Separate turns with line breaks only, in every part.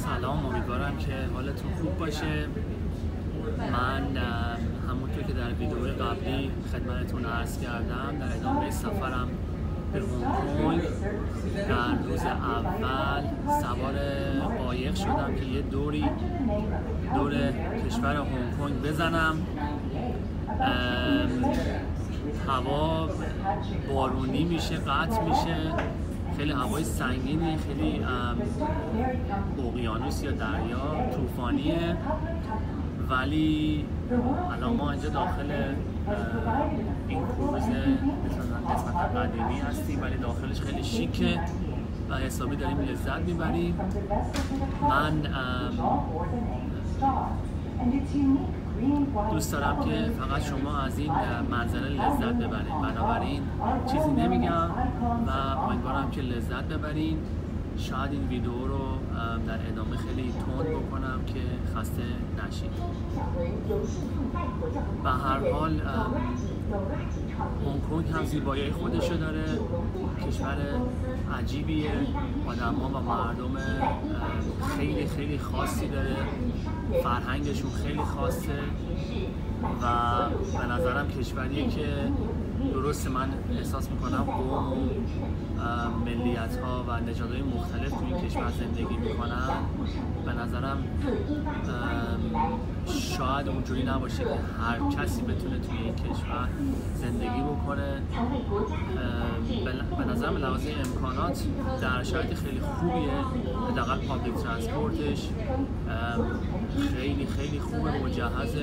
سلام، امیدوارم که حالتون خوب باشه. من همونطور که در ویدیو قبلی خدمتتون عرض کردم در ادامه سفرم به هنگ کنگ در روز اول سوار قایق شدم که یه دوری دور کشور هنگ کنگ بزنم. هوا بارونی میشه، قطع میشه، خیلی هوای سنگینی، خیلی اقیانوس یا دریا طوفانیه، ولی الان ما اینجا داخل این کروز نسبتا قدیمی هستیم، ولی داخلش خیلی شیکه و حسابی داریم لذت میبریم. من دوست دارم که فقط شما از این منظره لذت ببرید، بنابراین چیزی نمیگم و امیدوارم که لذت ببرین. شاید این ویدیو رو در ادامه خیلی تند بکنم که خسته نشید. به هر حال هنگ کنگ هم زیبایی خودشو داره، کشور عجیبیه، آدم‌ها و مردم خیلی خیلی خاصی داره، فرهنگشون خیلی خاصه و به نظرم کشوریه که درست من احساس میکنم قوم و ملیت‌ها و نژادهای مختلف تو این کشور زندگی میکنن. به نظرم شاید اونجوری نباشه که هر کسی بتونه توی این کشور زندگی بکنه. به نظرم لحاظ امکانات در شرایط خیلی خوبیه، حداقل پابلیک ترانسپورتش خیلی خیلی خوبه، مجهزه،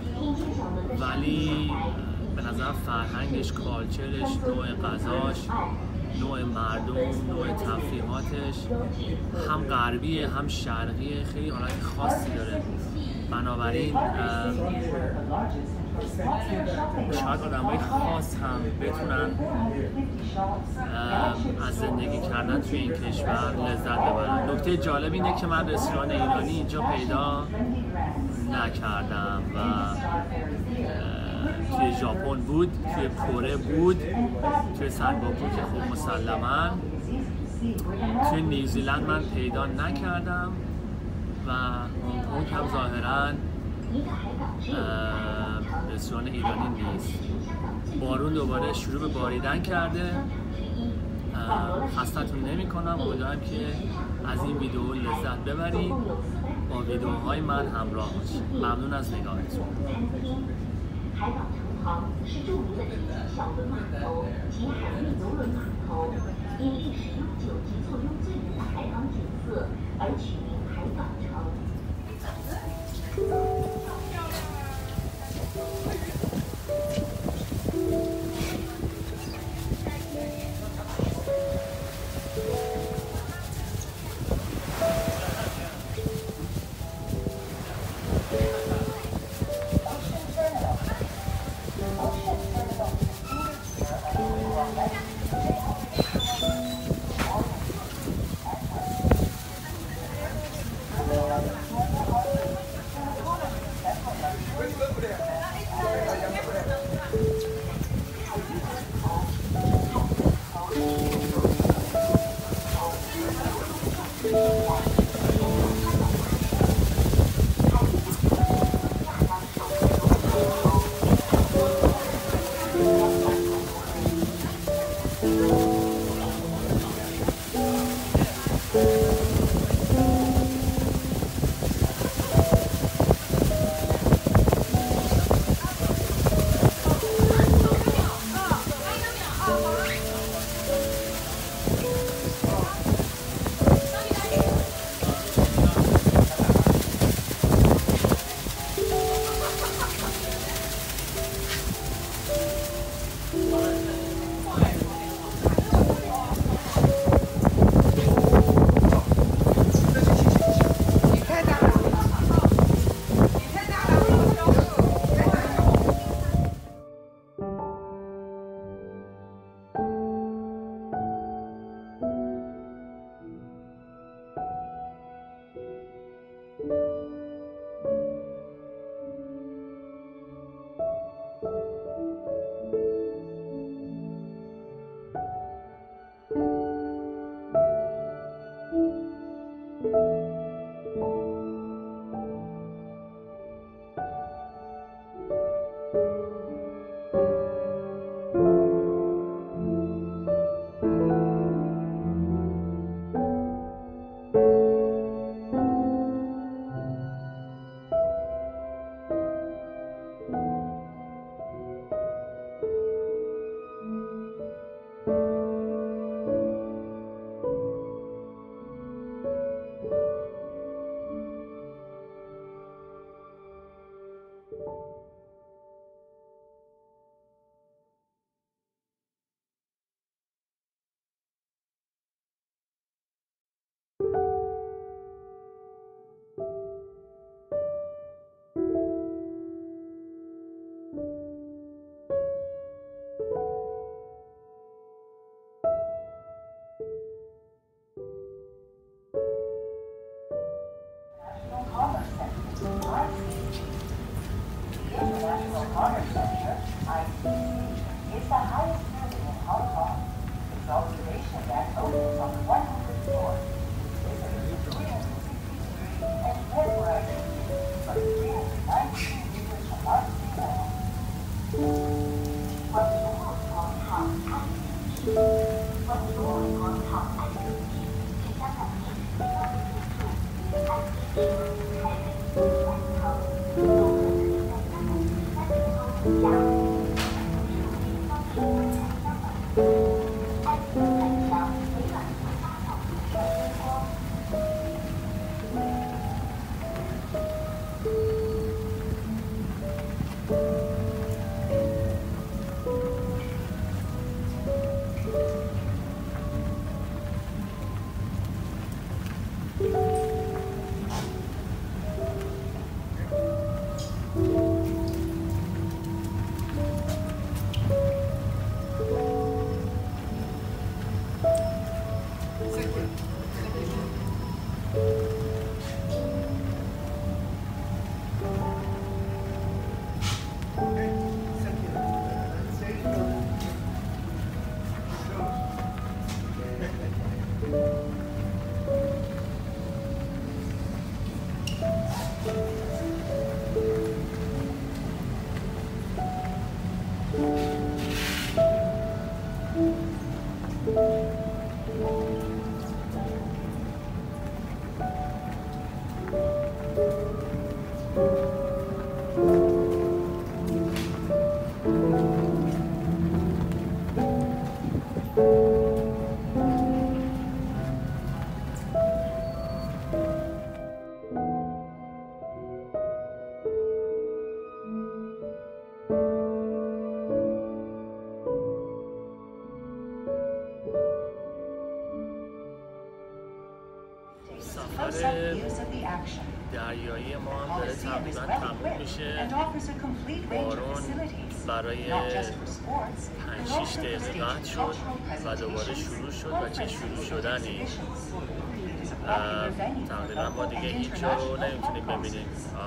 ولی به نظر فرهنگش، کالچرش، نوع غذاش، نوع مردم، نوع تفریحاتش هم غربیه هم شرقیه، خیلی حالت خاصی داره. بنابراین شاید آدمای خاص هم بتونن از زندگی کردن توی این کشور لذت ببرن. نکته جالب اینه که من رستوران ایرانی اینجا پیدا نکردم و توی ژاپن بود، توی کره بود، توی سنگاپور که خب مسلماً، توی نیوزیلند من پیدا نکردم و هنگ کنگ هم ظاهراً رستوران ایرانی نیست. بارون دوباره شروع به باریدن کرده، خستتون نمی کنم، امیدوارم که از این ویدیو لذت ببرید، با ویدیوهای من همراه باشید. ممنون از نگاهتون. 海港城旁是著名的小轮码头及海运邮轮码头，因历史悠久及坐拥醉人的海港景色而取名海港城。 دریایی ما هم داره تقریبا تموم میشه. بارون برای 5-6 دقیقه قطع شد و دوباره شروع شد و چه شروع شدنی. تقریبا ما دیگه هیچ جا رو نمیتونیم ببینیم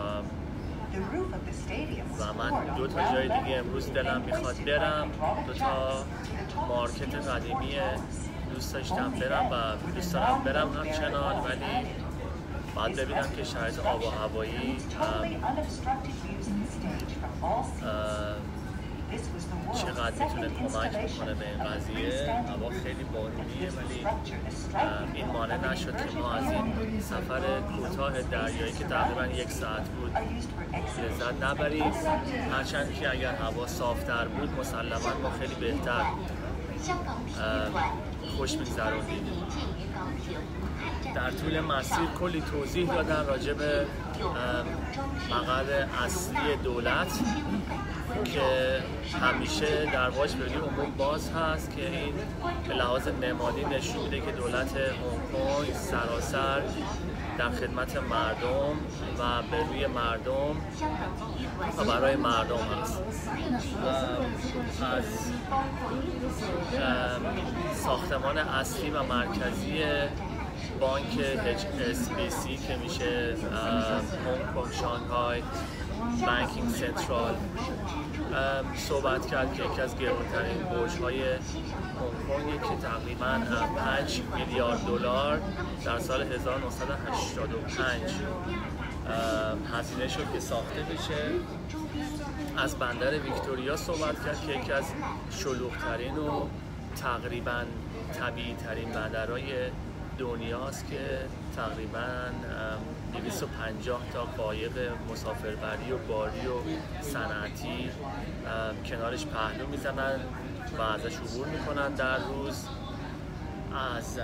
و من 2 تا جای دیگه امروز دلم میخواد برم. 2 تا مارکت قدیمی دوست داشتم برم و دوست دارم برم همچنان، ولی باید ببینم که شرایط آب و هوایی چقدر میتونه کمک بکنه به این قضیه. هوا خیلی بارونیه ولی این مانع نشد که ما از این سفر کوتاه دریایی که تقریبا 1 ساعت بود لذت نبریم، هرچند که اگر هوا صافتر بود مسلما ما خیلی بهتر خوش می‌گذروندیم. در طول مسیر کلی توضیح دادن راجع به مقر اصلی دولت که همیشه درواش به عموم باز هست، که این به لحاظ نمادی نشون میده که دولت هنگ کنگ سراسر در خدمت مردم و به روی مردم و برای مردم هست. از ساختمان اصلی و مرکزی بانک HSBC که میشه هنگ کنگ شانگهای بانکینگ سنترال صحبت کرد که یکی از گرانترین برج‌های هنگ کنگ که تقریباً 5 میلیارد دلار در سال 1985 هزینه شد که ساخته بشه. از بندر ویکتوریا صحبت کرد که یکی از شلوغ‌ترین و تقریباً طبیعی‌ترین بندرهای دنیاست که تقریباً 250 تا قایق مسافربری و باری و صنعتی کنارش پهلو میزنن و ازش عبور میکنن در روز. از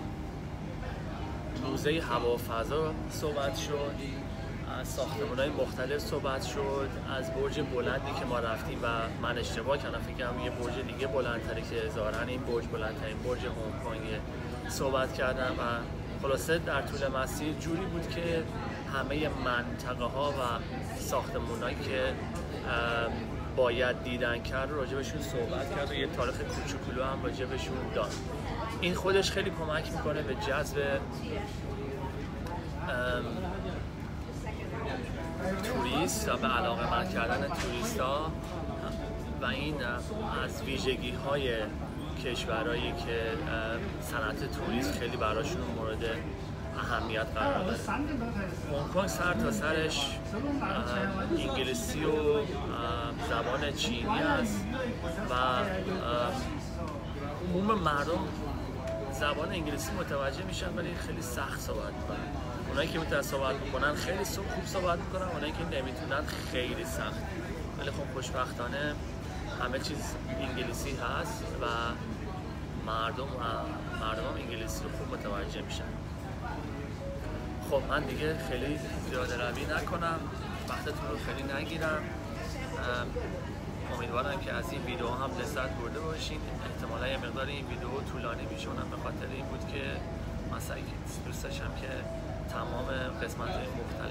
روزه هوا و فضا صحبت شد، از ساختمان‌های مختلف صحبت شد، از برج بلندی که ما رفتیم و من اشتباه کردم فکر کنم یه برج دیگه بلندتره که ظاهراً این برج بلندترین برج هنگ کنگ صحبت کردم و خلاصه در طول مسیر جوری بود که همه منطقه ها و ساختمان‌هایی که باید دیدن کرد راجبشون صحبت کرد و یه تاریخ کوچولو هم راجبشون داد. این خودش خیلی کمک میکنه به جذب توریست و به علاقه‌مند کردن توریست‌ها و این از ویژگی‌های کشورهایی که صنعت توریسم خیلی براشون مورد اهمیت قرار داره. هنگ کنگ سر تا سرش انگلیسی و زبان چینی است و عموم مردم زبان انگلیسی متوجه میشن ولی خیلی سخت صحبت میکنن. اونایی که میتونن صحبت بکنن خیلی خوب صحبت میکنن، اونایی که نمیتونن خیلی سخت. ولی خب خوشبختانه همه چیز انگلیسی هست و مردم انگلیسی رو خوب متوجه میشن. خب من دیگه خیلی زیاده روی نکنم، وقتتون رو خیلی نگیرم. امیدوارم که از این ویدیو هم لذت برده باشین. احتمالا یه مقدار این ویدیو طولانی میشه، اونم به خاطر این بود که مثلا دوست داشتم که تمام قسمت‌های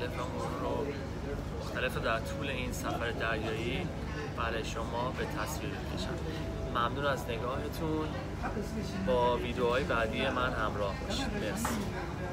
مختلف در طول این سفر دریایی برای شما به تصویر بکشم. ممنون از نگاهتون. با ویدیوهای بعدی من همراه باشید. مرسی.